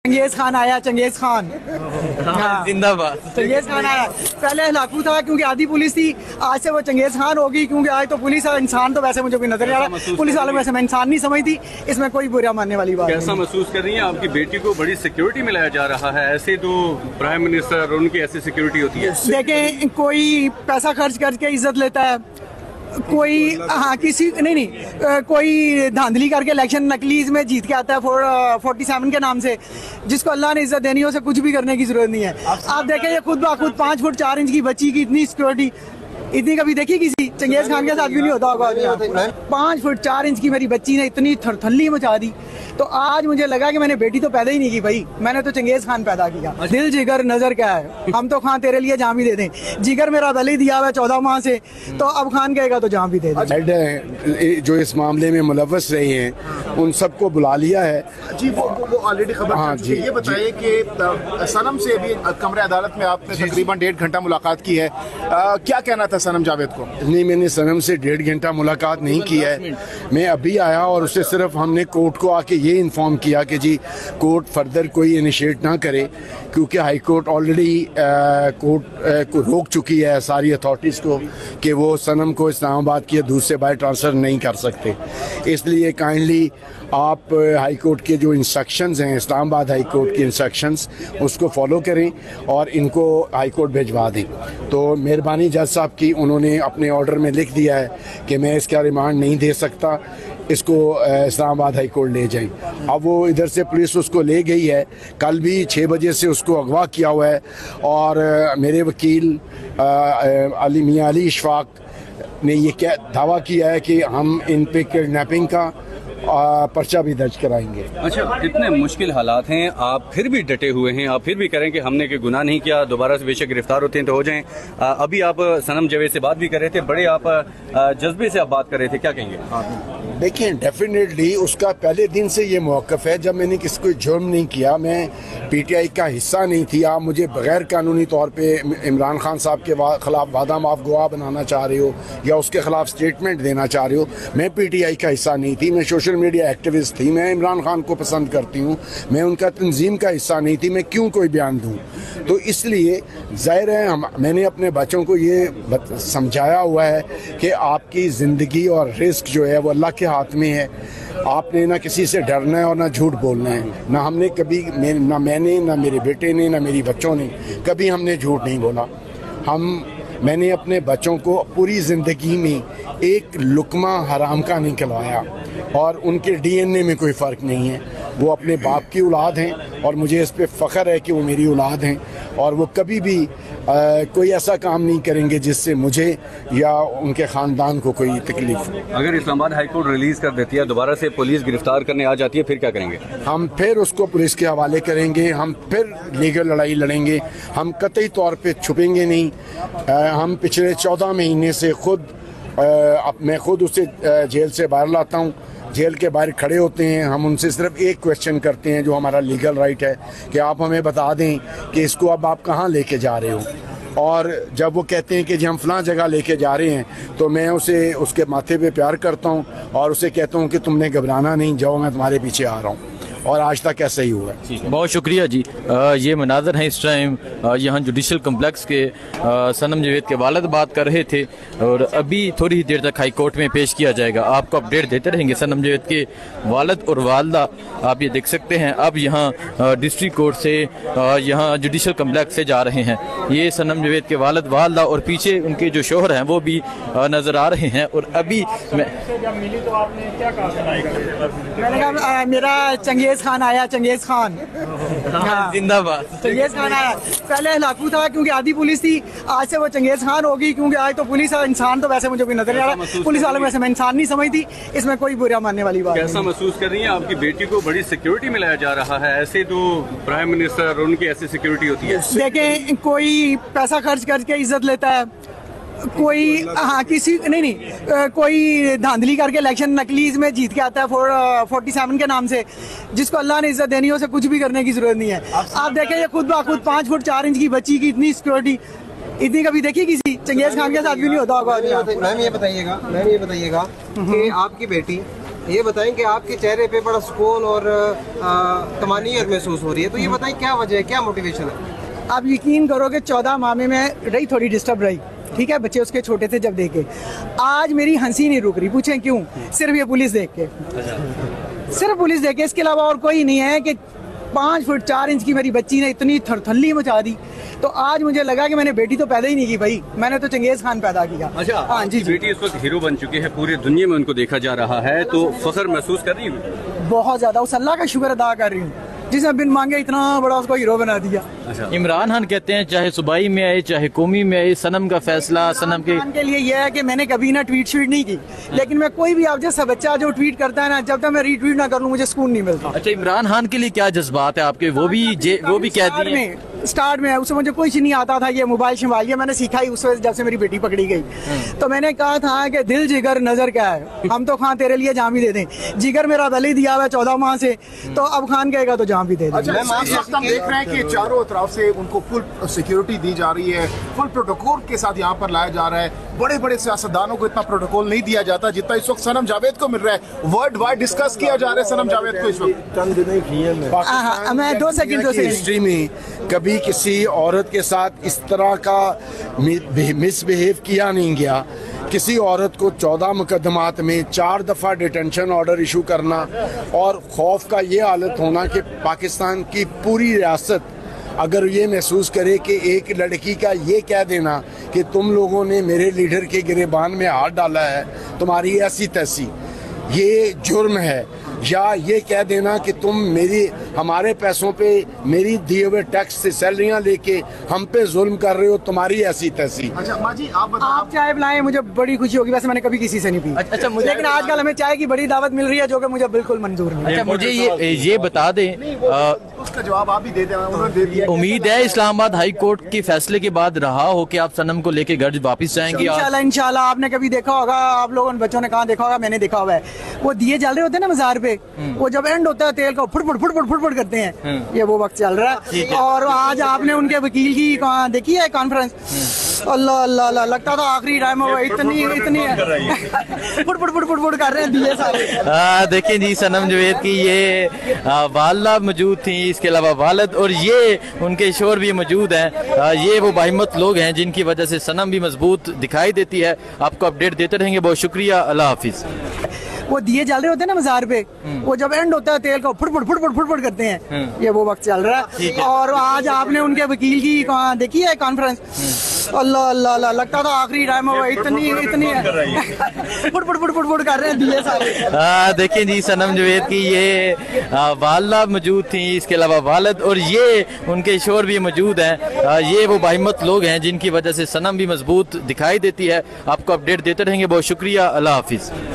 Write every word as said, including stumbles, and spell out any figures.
Genghis Khan आया, Genghis Khan हाँ जिंदाबाद। चंगेज खान आया। पहले हलाकू था क्योंकि आधी पुलिस थी, आज से वो चंगेज खान होगी क्योंकि आज तो पुलिस है। इंसान तो वैसे मुझे कोई नजर नहीं आ रहा, पुलिस वालों वैसे मैं इंसान नहीं समझती, इसमें कोई बुरा मानने वाली बात कैसा महसूस कर रही हैं? आपकी बेटी को बड़ी सिक्योरिटी में लाया जा रहा है, ऐसे तो प्राइम मिनिस्टर और उनकी ऐसी सिक्योरिटी होती है। देखें, कोई पैसा खर्च करके इज्जत लेता है, कोई हाँ किसी नहीं नहीं कोई धांधली करके इलेक्शन नकली में जीत के आता है फोर फोर्टी सेवन के नाम से। जिसको अल्लाह ने इज्जत देनी है उसे कुछ भी करने की जरूरत नहीं है। आप देखें, ये खुद ब खुद पाँच फुट चार इंच की बच्ची की इतनी सिक्योरिटी इतनी कभी देखी किसी? चंगेज खान के साथ भी नहीं होता होगा। पाँच फुट चार इंच की मेरी बच्ची ने इतनी थरथल्ली मचा दी, तो आज मुझे लगा कि मैंने बेटी तो पैदा ही नहीं की भाई, मैंने तो चंगेज खान पैदा किया। दिल जिगर नजर क्या है, हम तो खान तेरे लिए जान भी दे दें। जिगर मेरा पहले ही दिया हुआ है चौदह माह से, तो अब खान कहेगा तो जान भी दे दें। जो इस मामले में मुलव्वस रहे हैं उन सबको बुला लिया है जी। वो वो ऑलरेडी खबर हाँ, जी, ये बताइए कि सनम से अभी कमरे अदालत में आपने तकरीबन डेढ़ घंटा मुलाकात की है, आ, क्या कहना था सनम जावेद को? नहीं, मैंने सनम से डेढ़ घंटा मुलाकात नहीं की है। मैं अभी आया और उससे सिर्फ हमने कोर्ट को आके ये इन्फॉर्म किया कि जी कोर्ट फर्दर कोई इनिशिएट ना करे, क्योंकि हाई कोर्ट ऑलरेडी कोर्ट को रोक चुकी है सारी अथॉरिटीज़ को कि वो सनम को इस्लामाबाद की दूर से बाहर ट्रांसफ़र नहीं कर सकते। इसलिए काइंडली आप हाई कोर्ट के जो इंस्ट्रक्शंस हैं, इस्लामाबाद हाई कोर्ट के इंस्ट्रक्शंस, उसको फॉलो करें और इनको हाई कोर्ट भिजवा दें। तो मेहरबानी जज साहब की, उन्होंने अपने ऑर्डर में लिख दिया है कि मैं इसका रिमांड नहीं दे सकता, इसको इस्लामाबाद हाई कोर्ट ले जाएं। अब वो इधर से पुलिस उसको ले गई है, कल भी छः बजे से उसको अगवा किया हुआ है और मेरे वकील अली मियां अली इशफाक ने ये क्या दावा किया है कि हम इन पे किडनैपिंग का पर्चा भी दर्ज कराएंगे। अच्छा, इतने मुश्किल हालात हैं, आप फिर भी डटे हुए हैं, आप फिर भी करें कि हमने कोई गुनाह नहीं किया, दोबारा से बेशक गिरफ्तार होते हैं तो हो जाएं। अभी आप सनम जावेद से बात भी कर रहे थे, बड़े आप जज्बे से आप बात कर रहे थे, क्या कहेंगे? देखिए, डेफिनेटली उसका पहले दिन से ये मौक़िफ़ है, जब मैंने किसी को जुर्म नहीं किया, मैं पीटीआई का हिस्सा नहीं थी। आप मुझे बगैर कानूनी तौर पे इमरान खान साहब के ख़िलाफ़ वादा माफ़ गवाह बनाना चाह रहे हो या उसके ख़िलाफ़ स्टेटमेंट देना चाह रहे हो। मैं पीटीआई का हिस्सा नहीं थी, मैं सोशल मीडिया एक्टिविस्ट थी, मैं इमरान खान को पसंद करती हूँ, मैं उनका तंजीम का हिस्सा नहीं थी, मैं क्यों कोई बयान दूँ? तो इसलिए ज़ाहिर है हम मैंने अपने बच्चों को ये समझाया हुआ है कि आपकी ज़िंदगी और रिस्क जो है वो अल्लाह के हाथ में है। आपने ना किसी से डरना है और ना झूठ बोलना है। ना हमने कभी मैं, ना मैंने, ना मेरे बेटे ने, ना मेरी बच्चों ने कभी हमने झूठ नहीं बोला। हम मैंने अपने बच्चों को पूरी ज़िंदगी में एक लुकमा हराम का नहीं खिलवाया और उनके डीएनए में कोई फ़र्क नहीं है। वो अपने बाप की औलाद हैं और मुझे इस पे फ़ख्र है कि वो मेरी औलाद हैं और वो कभी भी आ, कोई ऐसा काम नहीं करेंगे जिससे मुझे या उनके ख़ानदान को कोई तकलीफ हो। अगर इस्लामाबाद हाई कोर्ट रिलीज़ कर देती है, दोबारा से पुलिस गिरफ्तार करने आ जाती है, फिर क्या करेंगे? हम फिर उसको पुलिस के हवाले करेंगे, हम फिर लीगल लड़ाई लड़ेंगे, हम कतई तौर पे छुपेंगे नहीं। आ, हम पिछले चौदह महीने से खुद अब मैं खुद उसे जेल से बाहर लाता हूँ, जेल के बाहर खड़े होते हैं, हम उनसे सिर्फ एक क्वेश्चन करते हैं जो हमारा लीगल राइट है कि आप हमें बता दें कि इसको अब आप कहाँ लेके जा रहे हो। और जब वो कहते हैं कि जी हम फलां जगह लेके जा रहे हैं, तो मैं उसे उसके माथे पे प्यार करता हूँ और उसे कहता हूँ कि तुमने घबराना नहीं, जाओ मैं तुम्हारे पीछे आ रहा हूँ। और आज तक ऐसा ही हुआ है। बहुत शुक्रिया जी। आ, ये मनाजर हैं इस टाइम यहाँ जुडिशल कम्प्लेक्स के। आ, सनम जावेद के वालिद बात कर रहे थे और अभी थोड़ी ही देर तक हाई कोर्ट में पेश किया जाएगा। आपको अपडेट देते रहेंगे। सनम जावेद के वालिद और वालदा आप ये देख सकते हैं, अब यहाँ डिस्ट्रिक्ट कोर्ट से यहाँ जुडिशल कम्प्लेक्स से जा रहे हैं। ये सनम जावेद के वालिद वालदा और पीछे उनके जो शोहर हैं वो भी नज़र आ रहे हैं। और अभी मैं मैंने कहा मेरा चंगेज खान आया, चंगेज खान हाँ जिंदाबाद। चंगेज खान आया। पहले हलाकू था क्योंकि आधी पुलिस थी, आज से वो चंगेज खान होगी क्योंकि आज तो पुलिस है। इंसान तो वैसे मुझे कोई नजर नहीं आ रहा, पुलिस वालों वैसे मैं इंसान नहीं समझती, इसमें कोई बुरा मानने वाली बात। कैसा महसूस कर रही हैं? आपकी बेटी को बड़ी सिक्योरिटी में लाया जा रहा है, ऐसे तो प्राइम मिनिस्टर और उनकी ऐसी सिक्योरिटी होती है। देखें, कोई पैसा खर्च करके इज्जत लेता है, कोई हाँ किसी नहीं नहीं कोई धांधली करके इलेक्शन नकली में जीत के आता है फोर फोर्टी सेवन के नाम से। जिसको अल्लाह ने इज्जत देनी है उसे कुछ भी करने की जरूरत नहीं है। आप देखें, ये खुद ब खुद पाँच फुट चार इंच की बच्ची की इतनी सिक्योरिटी इतनी कभी देखी किसी? चंगेज खान के साथ भी नहीं होता होगा। मैम ये बताइएगा मैम ये बताइएगा कि आपकी बेटी ये बताएं कि आपके चेहरे पे बड़ा सुकून और तमानियत महसूस हो रही है, तो ये बताएं क्या वजह है, क्या मोटिवेशन है? आप यकीन करो कि चौदह माह में मैं रही थोड़ी डिस्टर्ब रही, ठीक है, बच्चे उसके छोटे थे जब देखे। आज मेरी हंसी नहीं रुक रही, पूछें क्यों? सिर्फ ये पुलिस देख के, सिर्फ पुलिस देख के, इसके अलावा और कोई नहीं है कि पाँच फुट चार इंच की मेरी बच्ची ने इतनी थरथल्ली मचा दी। तो आज मुझे लगा कि मैंने बेटी तो पैदा ही नहीं की भाई, मैंने तो चंगेज खान पैदा किया। अच्छा, हाँ जी, बेटी इस वक्त हीरो बन चुकी है, पूरी दुनिया में उनको देखा जा रहा है, तो फख्र महसूस कर रही हूँ? बहुत ज्यादा, उस अल्लाह का शुक्र अदा कर रही हूँ जिसने बिन मांगे इतना बड़ा उसको हीरो बना दिया। अच्छा। इमरान खान कहते हैं चाहे सूबाई में आए चाहे कौमी में आए, सनम का फैसला सनम के के लिए यह है कि मैंने कभी ना ट्वीट श्वीट नहीं की, लेकिन मैं कोई भी आप जैसा बच्चा जो ट्वीट करता है ना, जब तक मैं रीट्वीट ना कर लूं मुझे सुकून नहीं मिलता। अच्छा, इमरान खान के लिए क्या जज्बात है आपके? वो भी जे, वो भी कहती हैं में स्टार्ट में उससे मुझे कुछ नहीं आता था, ये मोबाइल शोबाइल ये मैंने सीखा ही उस वक्त जब से मेरी बेटी पकड़ी गई। तो मैंने कहा था कि दिल जिगर नजर क्या है, हम तो खान तेरे लिए जान भी दे दें, जिगर मेरा बलि दिया हुआ है चौदह माह से, तो अब खान कहेगा तो जान भी दे दें। अच्छा, इस वक्त हम देख रहे हैं कि चारों तरफ से उनको फुल सिक्योरिटी दी जा रही है, फुल प्रोटोकॉल के साथ यहाँ पर लाया जा रहा है। बड़े बड़े सियासतदानों को इतना प्रोटोकॉल नहीं दिया जाता जितना इस वक्त सनम जावेद को मिल रहा है। वर्ल्ड वाइड डिस्कस किया जा रहा है सनम जावेद को इस वक्त। हाँ, मैं दो सेकंड दो सेकंड हिस्ट्री में कभी किसी औरत के साथ इस तरह का मिसबिहेव किया नहीं गया। किसी औरत को चौदह मुकदमात में चार दफ़ा डिटेंशन ऑर्डर इशू करना और खौफ का ये हालत होना कि पाकिस्तान की पूरी रियासत अगर ये महसूस करे कि एक लड़की का ये कह देना कि तुम लोगों ने मेरे लीडर के गिरेबान में हाथ डाला है, तुम्हारी ऐसी तैसी, ये जुर्म है। या ये कह देना कि तुम मेरी हमारे पैसों पे मेरी दिए हुए टैक्स से सैलरियां लेके हम पे जुल्म कर रहे हो, तुम्हारी ऐसी तैसी। अच्छा माँ जी, आप बताओ। आप चाय पिलाएं, मुझे बड़ी खुशी होगी। वैसे मैंने कभी किसी से नहीं पी। अच्छा, मुझे लेकिन आजकल हमें चाय की बड़ी दावत मिल रही है जो कि मुझे बिल्कुल मंजूर नहीं है। अच्छा, मुझे ये ये बता दें, उसका जवाब आप भी दे देना, उन्होंने दे दिया। उम्मीद है इस्लामाबाद हाई कोर्ट के फैसले के बाद रहा हो कि आप सनम को लेके घर वापस जाएंगे? इंशाल्लाह इंशाल्लाह। आपने कभी देखा होगा, आप लोगों ने बच्चों ने कहाँ देखा होगा, मैंने देखा हुआ है, वो दिए जल रहे होते हैं ना मजार पे, वो जब एंड होता है तेल का फुटफुट फुटफुट फुटफुट करते हैं, ये वो वक्त चल रहा है। और आज आपने उनके वकील की देखी है कॉन्फ्रेंस, अल्लाह अल्लाह अल्लाह, लगता था आखिरी टाइम में इतनी इतनी फुटफुट फुटफुट फुट कर रहे हैं दिए सारे। देखें जी, सनम जावेद की ये वालदा मौजूद थी, इसके अलावा वालिद और ये उनके शोर भी मौजूद हैं। ये वो बाहिम्मत लोग हैं जिनकी वजह से सनम भी मजबूत दिखाई देती है। आपको अपडेट देते रहेंगे, बहुत शुक्रिया, अल्लाह हाफिज। वो दिए जल रहे होते हैं ना मजार पे, वो जब एंड होता है तेल का फुटफुट फुटफुट फुटफुट करते हैं, ये वो वक्त चल रहा है। और आज आपने उनके वकील की देखी है कॉन्फ्रेंस, अल्लाह अल्लाह अल्लाह, लगता था आखिरी टाइम में इतनी इतनी फुटफुट फुटफुट फुट कर रहे हैं दिए सारे। देखें जी, सनम जावेद की ये वालदा मौजूद थी, इसके अलावा वालिद और ये उनके शोर भी मौजूद हैं। ये वो बाहिम्मत लोग हैं जिनकी वजह से सनम भी मजबूत दिखाई देती है। आपको अपडेट देते रहेंगे, बहुत शुक्रिया, अल्लाह हाफिज।